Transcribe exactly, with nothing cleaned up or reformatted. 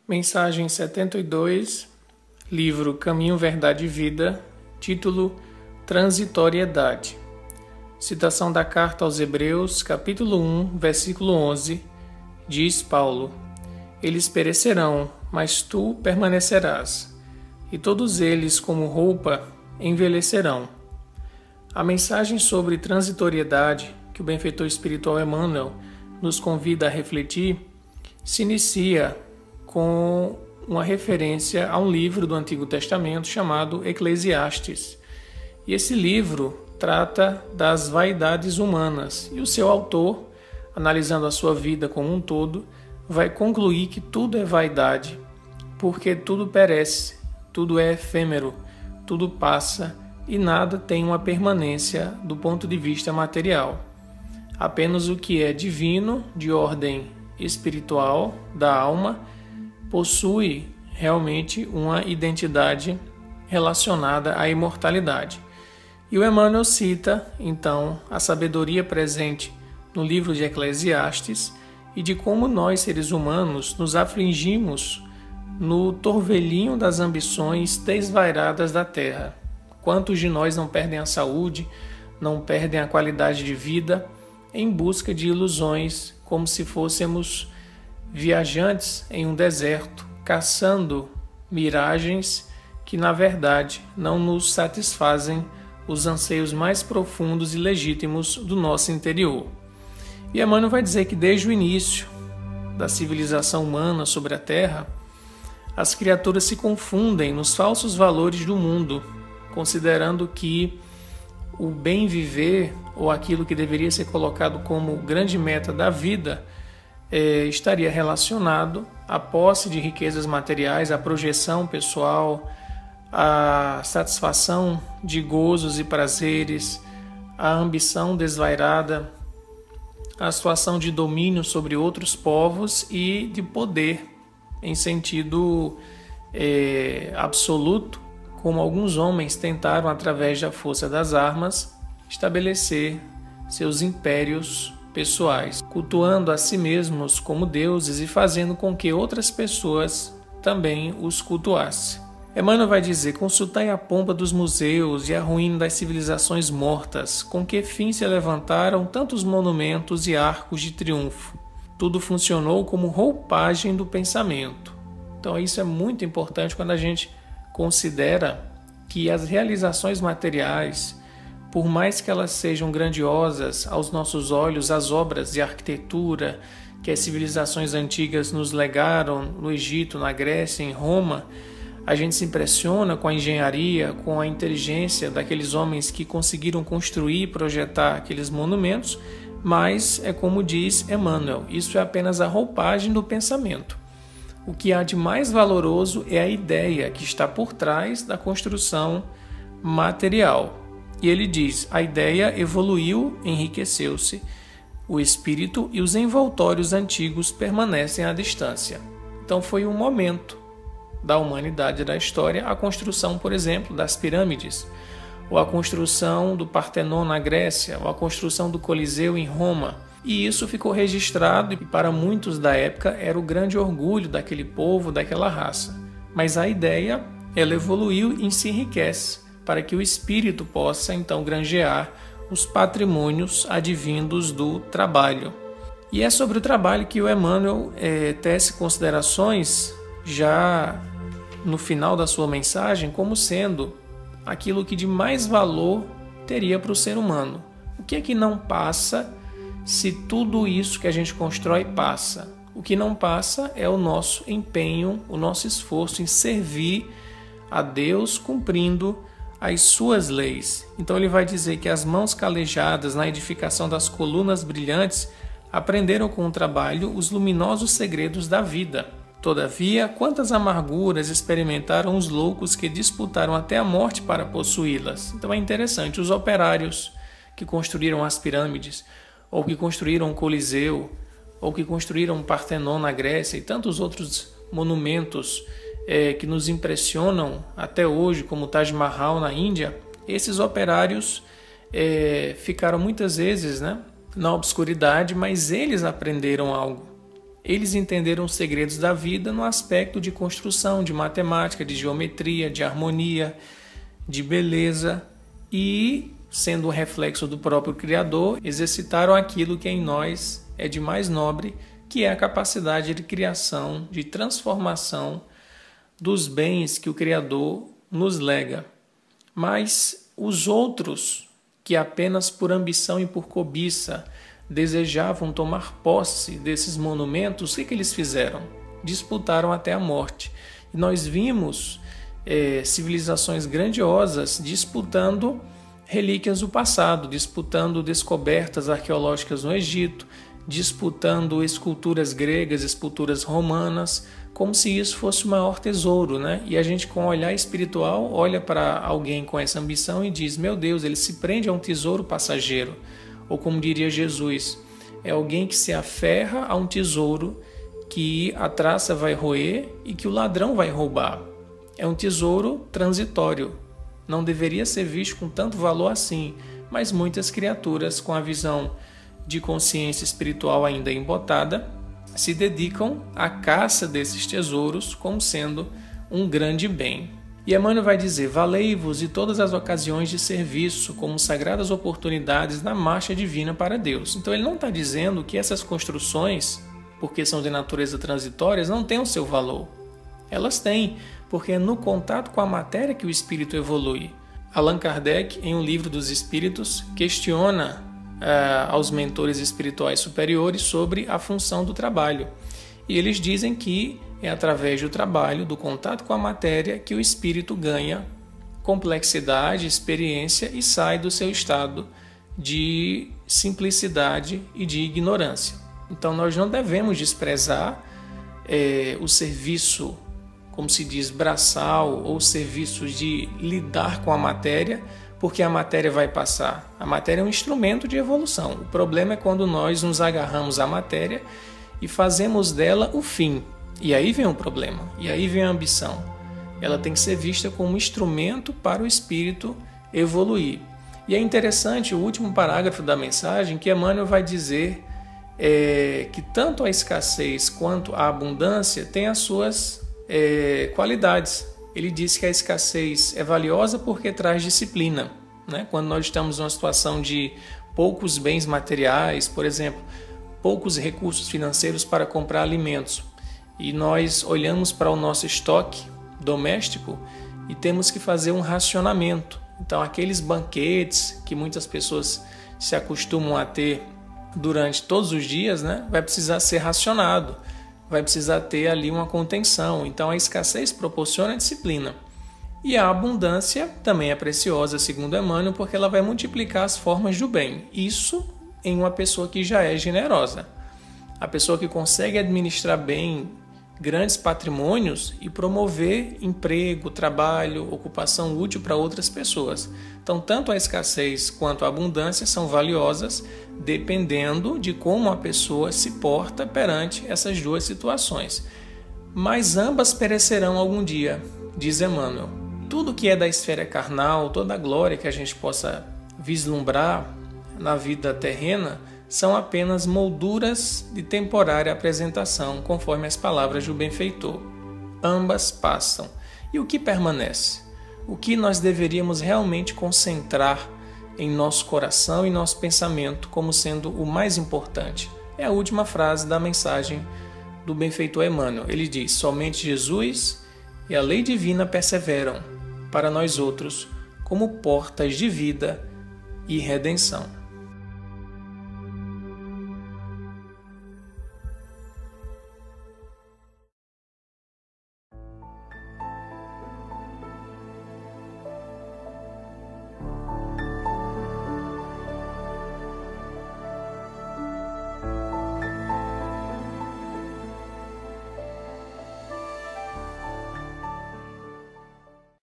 Mensagem setenta e dois, livro Caminho, Verdade e Vida, título Transitoriedade. Citação da carta aos Hebreus, capítulo um, versículo onze, diz Paulo: Eles perecerão, mas tu permanecerás, e todos eles, como roupa, envelhecerão. A mensagem sobre transitoriedade que o benfeitor espiritual Emmanuel nos convida a refletir se inicia com uma referência a um livro do Antigo Testamento chamado Eclesiastes. E esse livro trata das vaidades humanas, e o seu autor, analisando a sua vida como um todo, vai concluir que tudo é vaidade, porque tudo perece, tudo é efêmero, tudo passa e nada tem uma permanência do ponto de vista material. Apenas o que é divino, de ordem espiritual, da alma, possui realmente uma identidade relacionada à imortalidade. E o Emmanuel cita, então, a sabedoria presente no livro de Eclesiastes e de como nós, seres humanos, nos afligimos no torvelinho das ambições desvairadas da terra. Quantos de nós não perdem a saúde, não perdem a qualidade de vida em busca de ilusões, como se fôssemos viajantes em um deserto, caçando miragens que, na verdade, não nos satisfazem os anseios mais profundos e legítimos do nosso interior. E Emmanuel vai dizer que desde o início da civilização humana sobre a Terra, as criaturas se confundem nos falsos valores do mundo, considerando que o bem viver, ou aquilo que deveria ser colocado como grande meta da vida, é, estaria relacionado à posse de riquezas materiais, à projeção pessoal, à satisfação de gozos e prazeres, à ambição desvairada, à situação de domínio sobre outros povos e de poder em sentido é, absoluto, como alguns homens tentaram, através da força das armas, estabelecer seus impérios pessoais, cultuando a si mesmos como deuses e fazendo com que outras pessoas também os cultuassem. Emmanuel vai dizer: consultai a pompa dos museus e a ruína das civilizações mortas, com que fim se levantaram tantos monumentos e arcos de triunfo. Tudo funcionou como roupagem do pensamento. Então isso é muito importante quando a gente considera que as realizações materiais, por mais que elas sejam grandiosas aos nossos olhos, as obras de arquitetura que as civilizações antigas nos legaram no Egito, na Grécia, em Roma, a gente se impressiona com a engenharia, com a inteligência daqueles homens que conseguiram construir e projetar aqueles monumentos, mas é como diz Emmanuel, isso é apenas a roupagem do pensamento. O que há de mais valoroso é a ideia que está por trás da construção material. E ele diz: a ideia evoluiu, enriqueceu-se, o espírito e os envoltórios antigos permanecem à distância. Então foi um momento da humanidade, da história, a construção, por exemplo, das pirâmides, ou a construção do Partenon na Grécia, ou a construção do Coliseu em Roma. E isso ficou registrado e para muitos da época era o grande orgulho daquele povo, daquela raça. Mas a ideia, ela evoluiu e se enriquece para que o espírito possa então granjear os patrimônios advindos do trabalho. E é sobre o trabalho que o Emmanuel é, tece considerações já no final da sua mensagem como sendo aquilo que de mais valor teria para o ser humano. O que é que não passa se tudo isso que a gente constrói passa? O que não passa é o nosso empenho, o nosso esforço em servir a Deus cumprindo as suas leis. Então ele vai dizer que as mãos calejadas na edificação das colunas brilhantes aprenderam com o trabalho os luminosos segredos da vida. Todavia, quantas amarguras experimentaram os loucos que disputaram até a morte para possuí-las. Então é interessante, os operários que construíram as pirâmides, ou que construíram o Coliseu, ou que construíram o Partenon na Grécia e tantos outros monumentos é, que nos impressionam até hoje, como o Taj Mahal na Índia, esses operários é, ficaram muitas vezes, né, na obscuridade, mas eles aprenderam algo. Eles entenderam os segredos da vida no aspecto de construção, de matemática, de geometria, de harmonia, de beleza e, sendo um reflexo do próprio Criador, exercitaram aquilo que em nós é de mais nobre, que é a capacidade de criação, de transformação dos bens que o Criador nos lega. Mas os outros, que apenas por ambição e por cobiça desejavam tomar posse desses monumentos, o que, que eles fizeram? Disputaram até a morte. E nós vimos é, civilizações grandiosas disputando relíquias do passado, disputando descobertas arqueológicas no Egito, disputando esculturas gregas, esculturas romanas, como se isso fosse o maior tesouro, né? E a gente, com um olhar espiritual, olha para alguém com essa ambição e diz: meu Deus, ele se prende a um tesouro passageiro. Ou como diria Jesus, é alguém que se aferra a um tesouro que a traça vai roer e que o ladrão vai roubar. É um tesouro transitório. Não deveria ser visto com tanto valor assim, mas muitas criaturas com a visão de consciência espiritual ainda embotada se dedicam à caça desses tesouros como sendo um grande bem. E Emmanuel vai dizer: valei-vos de todas as ocasiões de serviço como sagradas oportunidades na marcha divina para Deus. Então ele não está dizendo que essas construções, porque são de natureza transitórias, não têm o seu valor. Elas têm, porque é no contato com a matéria que o espírito evolui. Allan Kardec, em um livro dos Espíritos, questiona uh, aos mentores espirituais superiores sobre a função do trabalho. E eles dizem que é através do trabalho, do contato com a matéria, que o espírito ganha complexidade, experiência e sai do seu estado de simplicidade e de ignorância. Então nós não devemos desprezar é, o serviço, como se diz, braçal, ou serviços de lidar com a matéria, porque a matéria vai passar. A matéria é um instrumento de evolução. O problema é quando nós nos agarramos à matéria e fazemos dela o fim. E aí vem o problema, e aí vem a ambição. Ela tem que ser vista como um instrumento para o espírito evoluir. E é interessante o último parágrafo da mensagem, que Emmanuel vai dizer é, que tanto a escassez quanto a abundância têm as suas é, qualidades. Ele diz que a escassez é valiosa porque traz disciplina, né? Quando nós estamos numa situação de poucos bens materiais, por exemplo, poucos recursos financeiros para comprar alimentos, e nós olhamos para o nosso estoque doméstico e temos que fazer um racionamento. Então, aqueles banquetes que muitas pessoas se acostumam a ter durante todos os dias, né, vai precisar ser racionado, vai precisar ter ali uma contenção. Então, a escassez proporciona disciplina. E a abundância também é preciosa, segundo Emmanuel, porque ela vai multiplicar as formas do bem. Isso em uma pessoa que já é generosa. A pessoa que consegue administrar bem grandes patrimônios e promover emprego, trabalho, ocupação útil para outras pessoas. Então, tanto a escassez quanto a abundância são valiosas, dependendo de como a pessoa se porta perante essas duas situações. Mas ambas perecerão algum dia, diz Emmanuel. Tudo que é da esfera carnal, toda a glória que a gente possa vislumbrar na vida terrena, são apenas molduras de temporária apresentação, conforme as palavras do benfeitor. Ambas passam. E o que permanece? O que nós deveríamos realmente concentrar em nosso coração e nosso pensamento como sendo o mais importante? É a última frase da mensagem do benfeitor Emmanuel. Ele diz: somente Jesus e a lei divina perseveram para nós outros como portas de vida e redenção.